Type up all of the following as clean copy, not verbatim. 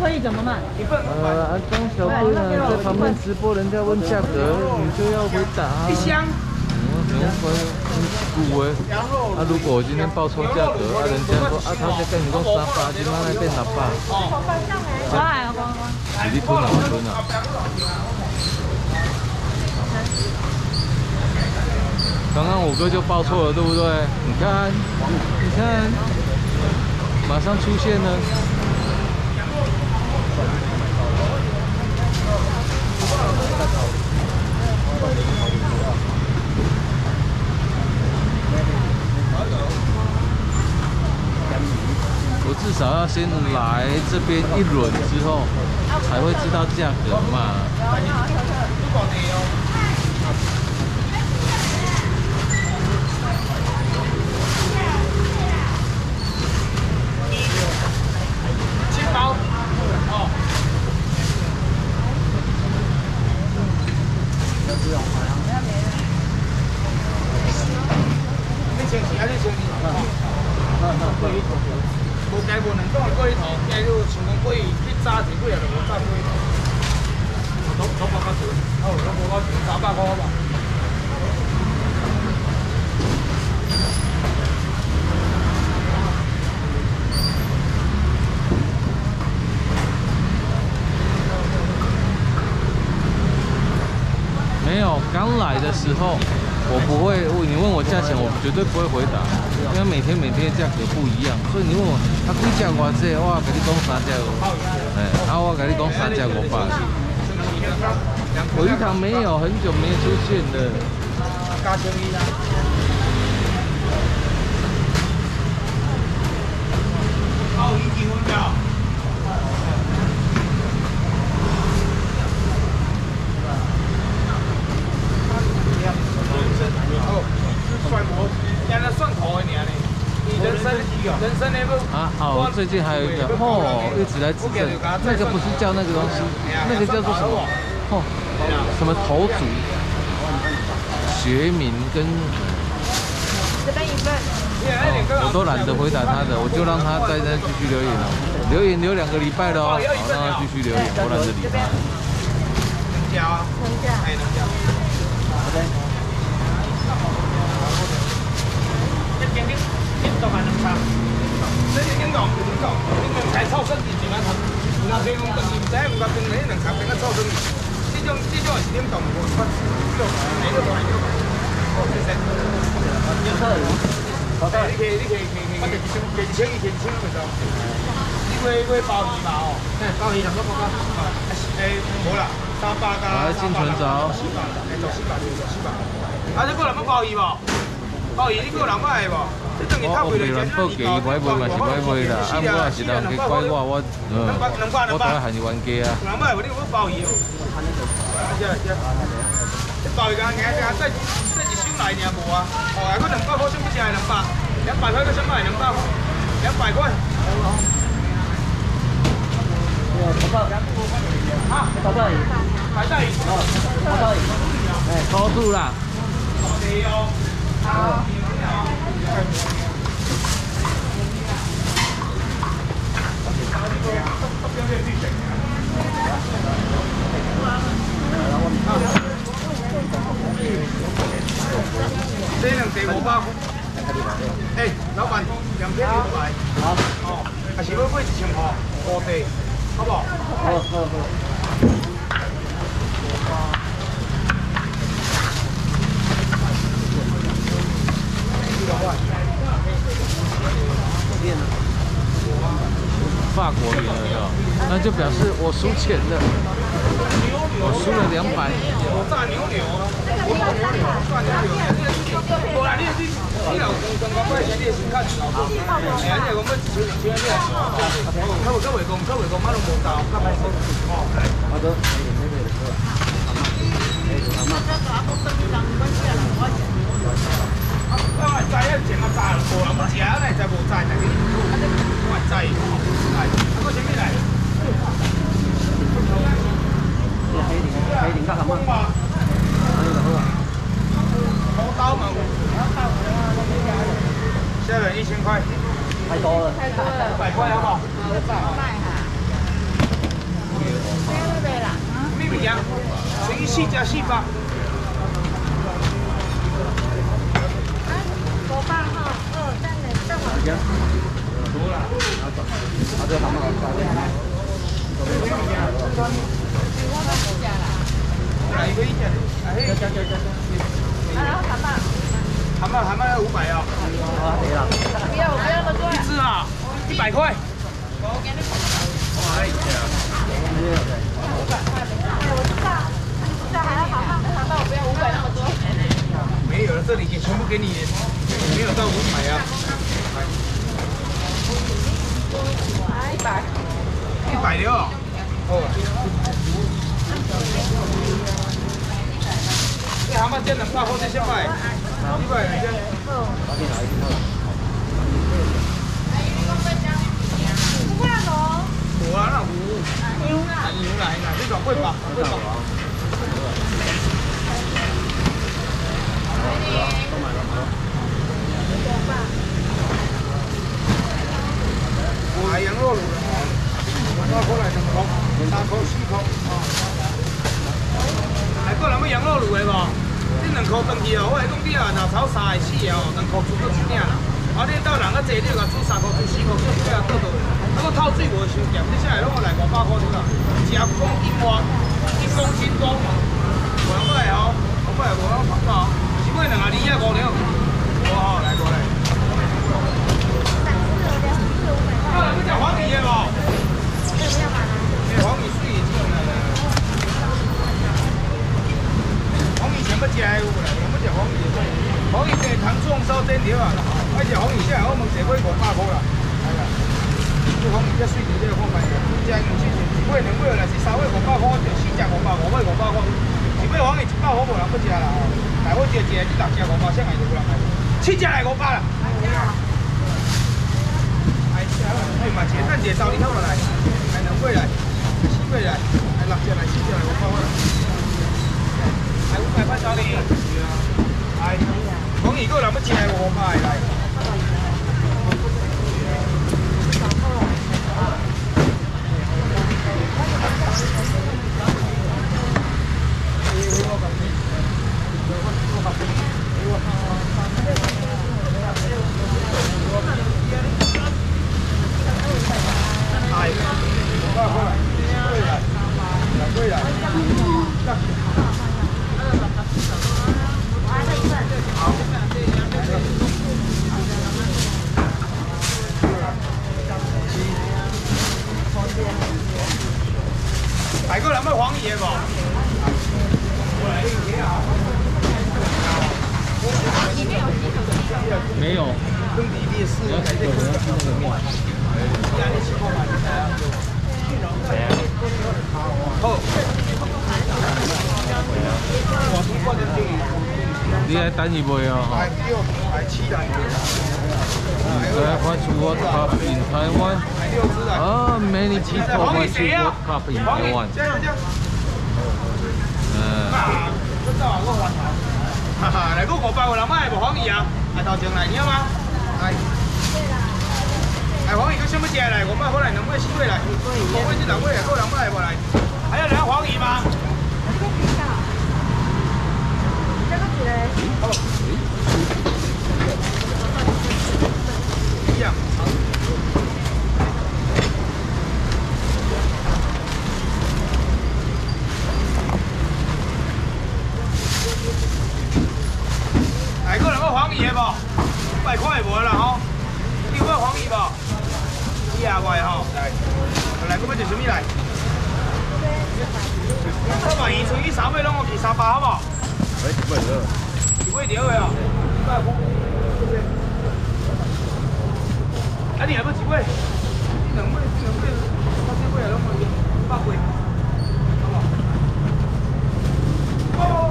可以怎么卖？ 刚小贵呢在旁边直播，人家问价格，你就要回答。 一箱。 不用回，很贵哎。如果我今天报错价格，人家说他在跟你讲300，今晚来变600。 我来，我。 你吞啊，我吞啊。刚刚我哥就报错了，对不对？你看，马上出现了。我至少要先来这边一轮之后，才会知道价格嘛。 无加无两种的桂鱼头，加入像讲桂鱼，你炸一桂也就无炸桂鱼头。都八块钱，都无块钱，300块吧。 没有，刚来的时候我不会，你问我价钱，我绝对不会回答，因为每天的价格不一样，所以你问我几只偌济，我跟你讲3只5，我跟你讲3只500。我鱼塘没有，很久没出现了。 加生意啊！鲍鱼结婚了。 最近还有一个一直来指正，那个不是叫那个东西，那个叫做什么？什么头足？学名跟这边1份。 我都懒得回答他的，我就让他在那继续留言了。留言留2个礼拜了哦，让他继续留言，我懒得理他。 能加啊？能加。哎，能加。好的。你都还能差。这是点讲，你两菜臭身体就安通。有人讲等于唔知，唔甲冰你两菜变个臭身体。这种是点动无法你都来了。哦，谢谢。你你鲍鱼嘛哦，鲍鱼差不多多少？无啦，300加。 来，进存找。 啊，你个人要鲍鱼无？鲍鱼你个人买无？ 我未乱报价，买卖嘛是买卖啦，啊，我也是人家拐我当然还是冤家啊。 人买无你有鲍鱼哦？鲍鱼干这一箱来尔无啊？哦，还佫200块，想要食的200，200块佫想买200块，200块。啊，白带鱼，白带鱼，白带鱼， 抽住啦。 这2地500块。哎，老板，2片牛排。好。哦，还是要买1000块5地，好不好？好。 法国赢了哟，那就表示我输钱了，我输了200。 我炸牛，我炸牛，炸牛。无啦，你若刚买钱，你先看老公。哎呀，你若讲要1,000你来说，较袂讲，马拢无到，较歹说。哦，好的。我知影前啊炸，无人要食，哪会知无炸？但是我知，哎，我啥物来？黑林甲蛤蟆，安尼就好啊。红刀嘛有。下面1000块。太多了。100块好不好？200哈。 件，乘以4加400。 500号，2，再往前。 多啦。 啊，这他们来一个1件， 然后蛤蟆蛤蟆要500啊。 不要那么多。 一只啊，100块。 这还要蛤蟆我不要500那么多。 没有了，这里全部给你，没有到500啊。160哦。这蛤蟆煎200块，这100，100来煎。 不怕咯？ 有啊，那有。牛来，这种会吧？会吧？海洋肉卤的，3块来2块，3块4块。来过咱们羊肉卤的无？你2块回去哦，我来讲你啊，若炒3个4个哦，2块煮到1鼎啦。啊，你到人较济，你就甲煮3块、煮4块，煮几啊倒倒。啊，个透水无伤咸，你下来拢来500块对啦。食公斤多，1公斤多，500个哦，500个无咱放到，是买2个2啊5两。哇，来过来。啊，咱们食黄鱼的无？黄鱼水已经来了。黄鱼全部食的有啦，全部食黄鱼的。黄鱼加糖醋烧煎条啊，爱食黄鱼下来我问一尾500块啦。哎呀，这黄鱼这水条这看卖，一只1尾2尾啦，是3尾500块，就4只500，5尾500块。一尾黄鱼100块无人要食啦吼，大伙一个你6只500，啥个就无人买，7只来500啦。哎嘛，一等一个找你好来，来2尾来，4尾来，来6只来4只来500块。来500块找你。来，黄鱼个人要食的500来。大哥，咱们黄鱼的无？ 没有。 跟比例是我改这个面。好。你来等伊卖啊？来7来。 What's World Cup in Taiwan? Many people want to World Cup in Taiwan. 哈哈，来个500个人买无黄鱼啊？来头前来，你好吗？来，来黄鱼，佮什么只来？500块来，2尾4尾来，5尾至2尾来，够人买无来？还要聊黄鱼吗？一样。来个人要黄鱼的无？500块无啦吼。你有要黄鱼无？20块吼，来，来，佮要做什么来？我把鱼剩去3尾拢我去300好无？ 哎，1尾2。 1尾2个哦，100块。啊，你还要1尾？你2尾，到这尾啊，拢100块，好无？哦。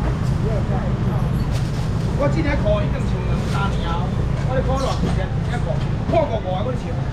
我这条裤已经穿了3年啊，我咧裤偌几件？这条裤破55啊，我穿。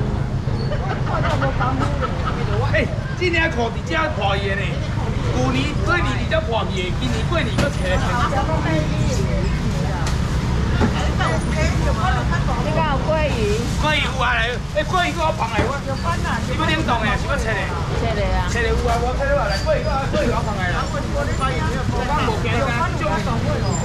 哎，这条裤伫遮破去的呢，去年过年伫遮破去的，今年过年搁穿来穿。 你讲有桂鱼？ 桂鱼有啊来，桂鱼我放来我。 有斑啊？ 是要冷冻的，是要切的？ 切的啊。 切的有啊，我切了来，桂鱼我放来啦。我讲无惊干，种种会哦。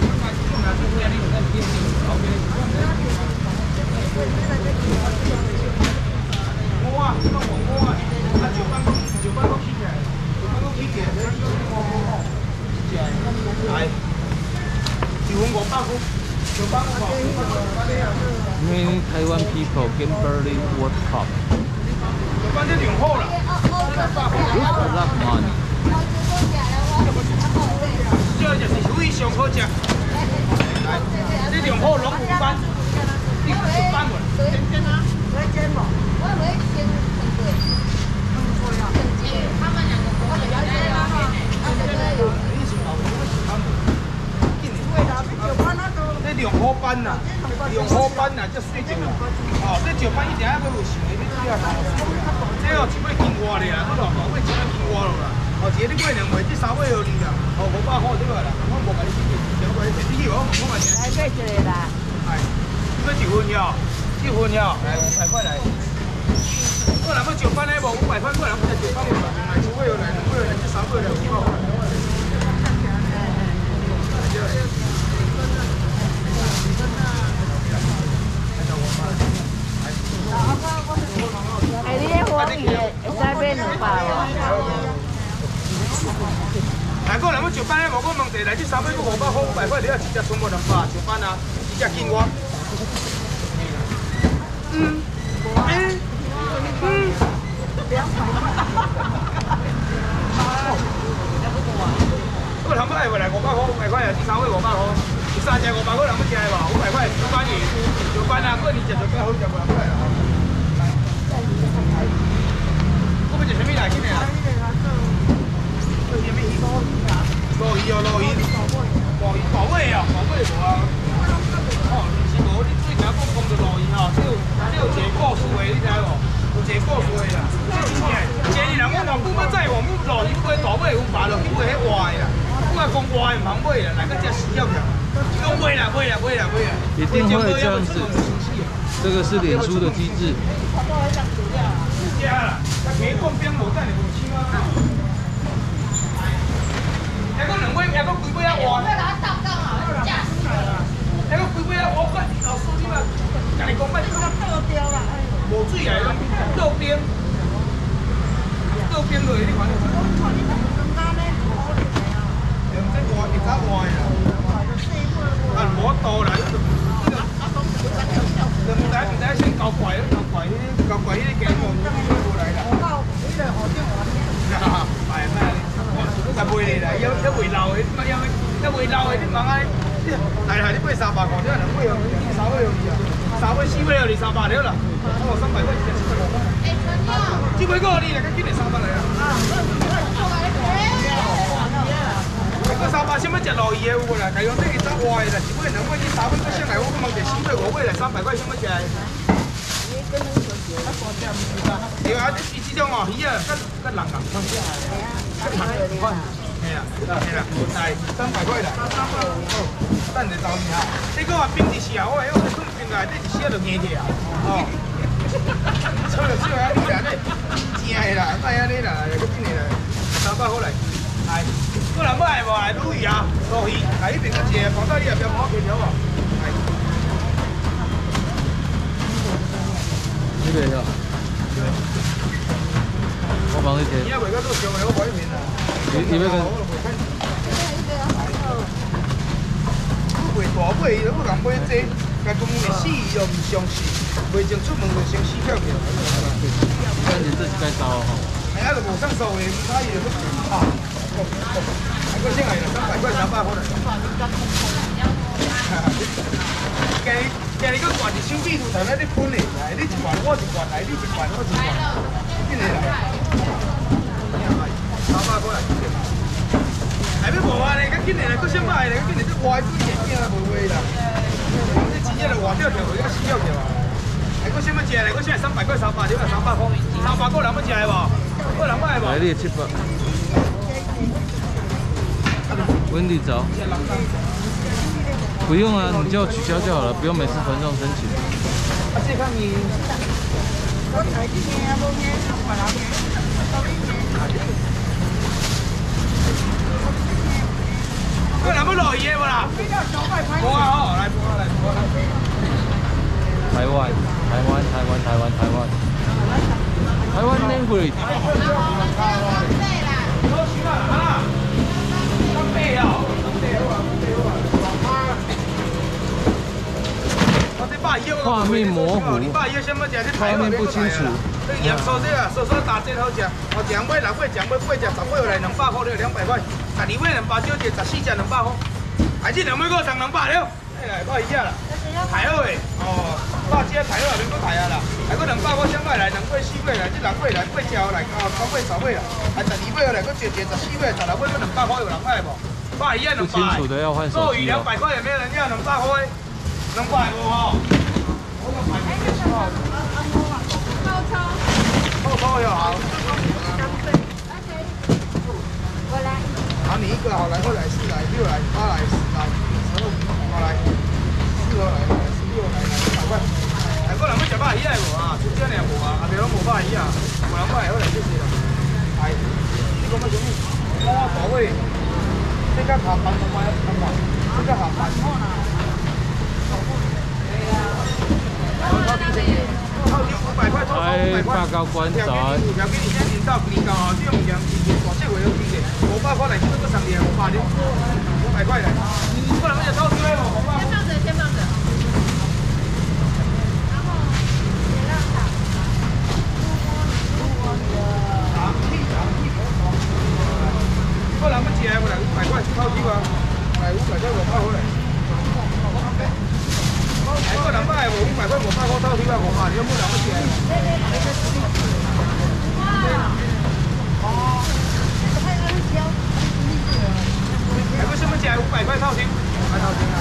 我啊，这个我啊，啊就班我起起来，来，就500块，就班我。 Many Taiwan people can barely work hard. 关这两好啦。 With a lot of money. 这就是属于上好食。来，这两好拢有班，你有班无？这两好班呐，这水石啦。哦，这石班一定要有想的，你知啊？这哦一尾金蛙咧啦，你落尾一尾金蛙落啦。哦，一个你买2尾，这3尾互你啦。哦，500块对个啦，我无甲你计较，只我你你去我问我钱。 来买一个啦。 哎，你要1份了，1份了，来500块来。我若要石班咧无500块，我若要石班无500块，1尾又来，2尾又来，这3尾来500块。 哎，你那黄鱼会使买200哦。 来，我若要石班咧无，我问题来这3尾我500块，500块你要直接存无200，石班啊，直接紧我。我諗乜係為嚟500塊，500塊啊！啲3尾500塊，啲3隻500塊，諗乜嘢係話500塊做翻魚，做翻啊！嗰2隻做翻好就500塊啦。嗰邊就做咩嚟？今年啊？做咩魚？羅魚啊，羅魚，羅尾啊，羅尾無啊。哦，是無，你最近講就羅魚吼，只有一個故事的，你知無？有一個故事的啦，這真正。前日人我話不要再往羅魚買大尾有買落去買迄活的啦。我讲活的唔通买啦，来个只死掉掉。讲买啦，买啦，买啦，买啦。 一定会这样子，这个是脸书的机制。 是啦，他别讲边无等你无钱啊。还讲2尾，还讲规尾啊活。还讲规尾啊活，快老师你嘛，家己讲摆。无水来，倒冰，倒冰落去你看。我其他外啦，啊无多啦，唔使先交貴咯，交貴呢啲幾個過嚟啦。係咩？就背嚟啦，一回流嘅，一回流嘅啲猛閪，係啲杯300個，啲人杯又3杯又2，3杯4杯又300了啦，我300塊100杯個你嚟緊嚟300嚟啦。個300先乜隻落嘢喎啦，係講啲其他外啦，只不過2尾啲3尾嗰先係我問題4尾5尾嚟300塊先乜隻？係啊，啲種哦魚啊，跟冷冷分，係啊，係300塊啦。等你到時啊，你講話冰一時啊，我係我係冰啊，你一時就硬起啊，哦，錯就錯啊，你啦，你正係啦，唔係啊你啦，嗰邊嚟啦，300塊嚟，係。我若要係話鱸魚啊，鱸魚，喺呢邊嗰隻放到呢入邊冇幾條喎。係。 呢邊有。我幫你貼。 而家為咗都上嚟嗰海面啊。 你要跟？ 賣大尾，我講買這，但講賣死又唔上市，賣前出門就先死掉嘅。 看你自己該燒哈。 係啊，就無上數嘅，其他嘢都啊。係嗰先係300塊300可能。其實你個罐是手臂度頭咧，你分嚟，係你一罐我一罐嚟，你一罐我一罐，邊嚟嚟？300塊嚟。係咩無啊？你咁見嚟嚟，嗰先買嚟，咁見嚟啲外資嘢邊啊冇位啦。啲錢一路換掉條，而家死掉條啊！係嗰先乜嘢嚟？嗰先係300塊300，點啊300塊？300塊兩乜嘢係喎？嗰兩乜係喎？ 來列700。溫地走。 不用啊，你就取消就好了，不用每次传送申请。 啊，这看你。我哪要落叶无啦？无啊吼，来， 台湾 language。画面模糊，画面不清楚。 盐酥这啊，酥打折好食，哦，酱尾6尾，酱尾8只，10尾来200块，你200块，12尾200少只，14只200块，还是2尾个上200了，哎，不一样啦，太好诶，哦，100只太好，免搁太啊啦，还搁200块上来2尾4尾来，这6尾来8只来，哦，9尾10尾啦，还12尾来搁少只14尾，16尾搁200块有人买无？不一样200。 不清楚的要换手机哦。 200块也没有人要200块，200无吼？臭又好。好，你一个好来，2来4来6来8来10来12好来4来16来100块。还个人要食肉鱼无啊？出这尔无啊？后面拢无肉鱼啊？有人买好来谢谢啦。哎，你讲乜什么？我大尾，这个下班同埋这个下班。 哎，大高官早安。 条给你先领到领到啊，这种样大这回有几个？500块来，这个上面500的，500块来。不然我就超出来了，500。先放着。然后别让它。不然我借过来500块超出啊，来500块500块来。还个人买无500块500块套题啊500，你有冇人要借？还个什么借500块套题？买套题啊！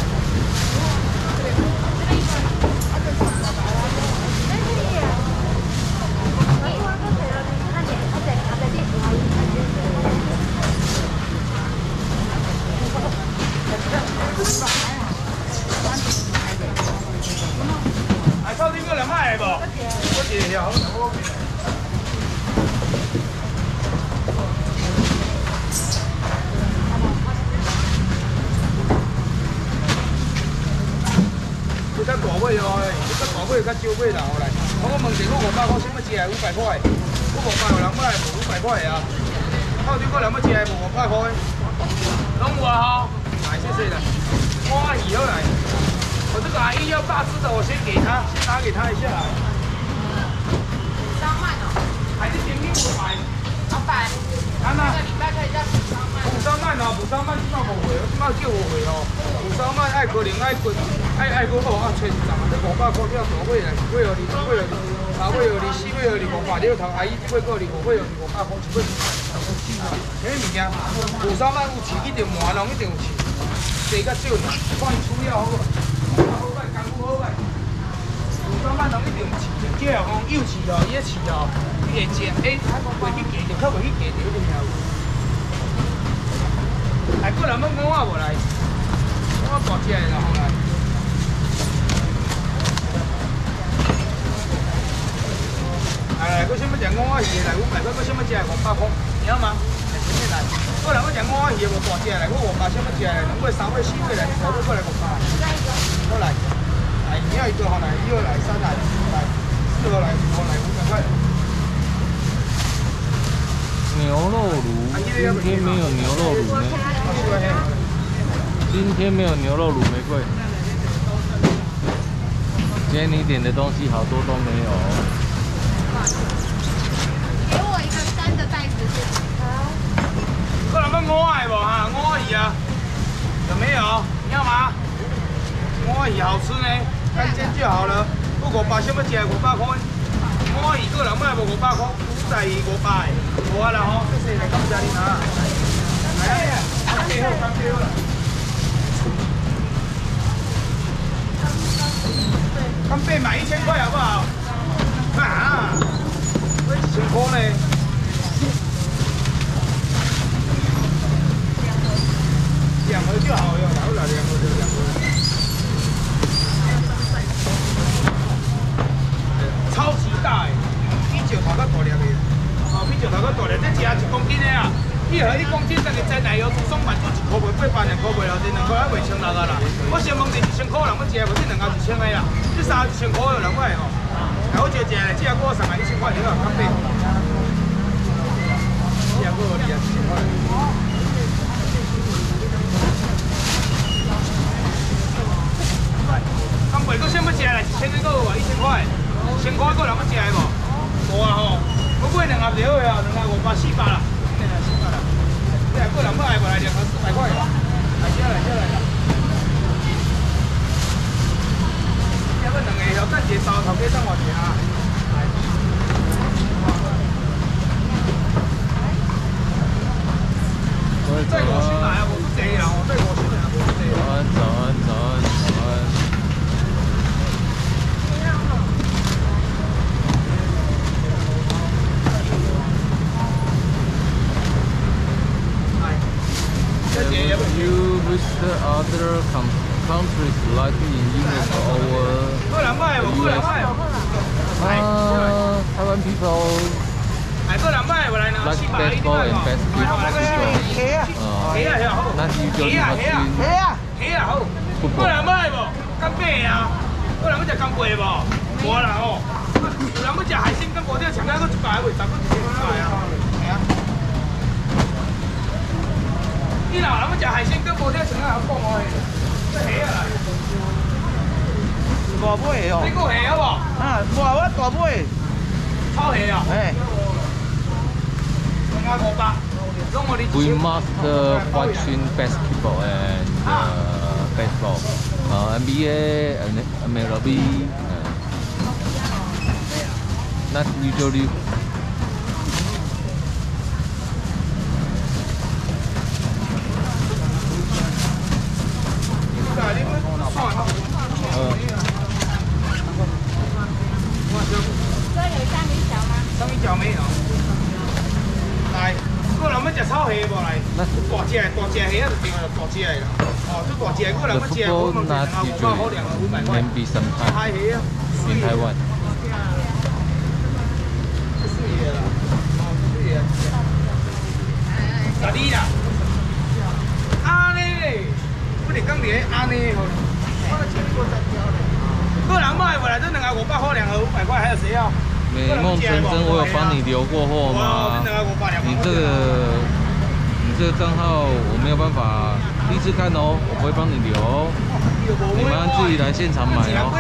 套题个人买无？我借条。这较大尾哦，这较大尾较少尾啦，后来。我问一下，我500块，什么借500块？我500有人买无500块啊？套题个人要借无500块？拢有啊吼，来谢谢啦。我以后来。我这个阿姨要大只的，我先给她，先拿给她一下。3万哦，还是点评500？老板，这个礼拜可以再补3万。补3万哦，补3万起码5回，起码叫5回哦。补3万爱可能爱滚，爱个好啊，吹一张，这500块叫大尾来，2尾哦，2尾哦，3尾哦，4尾哦，500你头阿姨1尾个5尾哦，500块1尾。迄物件补3万有钱，一定满拢一定有钱，多较少呢，看伊处理好无。好歹功夫好歹，有3万人一定有饲，这哦讲有饲哦，伊个饲哦，伊会食，袂去夹着，较袂去夹着，你听有？还个人要5仔无来，5仔大只的啦，后来。来，佮什么只5仔鱼来500块，佮什么只500块，晓吗？前面来，个人要只5仔鱼无大只来，我500什么只来，2尾、3尾、4尾来，5尾过来500。好来，你要一个好来，1、2来，3来，4来，4来，5来，500块。 牛肉炉，今天没有牛肉炉呢。今天没有牛肉卤玫瑰。今天你点的东西好多都没有。 给我一个3的袋子，好。 个人要5仔无哈？5仔鱼啊？有没有？你要吗？5仔鱼好吃呢，干煎就好了。不500什么只500块，5仔鱼个人买无500块，五仔鱼500，无啊啦吼，谢谢，感谢你啊。来啊，刚给好，刚给好了。干贝买1000块好不好？啊，我1000块呢。2盒就好了，然后2盒就2盒。 大粒的，哦，比石头较大粒，这只1公斤的啊。1盒1公斤，等于在奶油煮松板做1块卖800、2块卖了，这2块还卖1600啊啦。我先问你1000块人要吃，无这2盒1000个啦，这3 1000块有人买吼。哎，我就食咧，这个我送来1000块，这个较贵。这个我哩啊1000块。刚卖个先要食咧，1000个有啊，1000块，1000块个人要食的无？无啊吼，我买2盒就好啊，2盒500、400啦。这个人要爱无来2盒400块啦，来这来这来啦。这个2个后等一个头家等我一下。再50来啊，无济啦，再50来啊，无济。 早安。Have you visited other countries like in Europe or US? Taiwan people like baseball and basketball. Not usually watching football. 干贝啊，有人要食干贝无？无啦吼，有人要食海鲜跟锅贴，强到佫100还袂10，佫1000块啊。系啊。你老人要食海鲜跟锅贴，强到还讲我诶，这虾啊！ 大尾哦。 你个虾好无？ 啊，我大尾。 炒虾啊？ 哎。 2盒500，拢我哩。 We must watching basketball and baseball, NBA and MLB. Not usually. Có有虾米小吗？ 来，个人要食炒虾无来？大只虾就对了，大只的啦。哦，这大只的，个人要食，我问2盒500好2盒500块。 Maybe sometime 海虾啊 in Taiwan. 10哩啦。安尼嘞，我哋讲伫咧安尼吼。个人买回来这2盒500好2盒500块，还有谁要？ 美梦成真，我有帮你留过货吗？你这个账号我没有办法第一次看哦，我不会帮你留哦，你们要自己来现场买哦。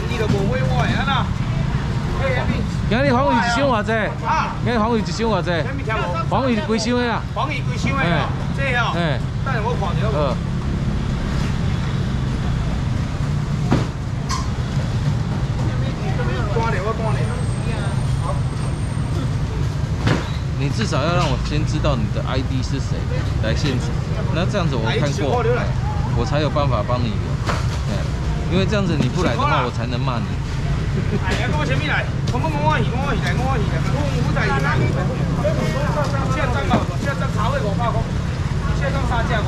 今日黄鱼一箱偌济？今日黄鱼一箱偌济？黄鱼几箱的啊？ 黄鱼几箱的哦？这哦？哎，等下我看着。关了，我关了。 你至少要让我先知道你的 ID 是谁来现场，那这样子我看过，我才有办法帮你留。因为这样子你不来的话，我才能骂你。 哎呀，我前面来，我鱼来，我在鱼来。现在涨嘛，现在涨炒的500块，现在涨3只。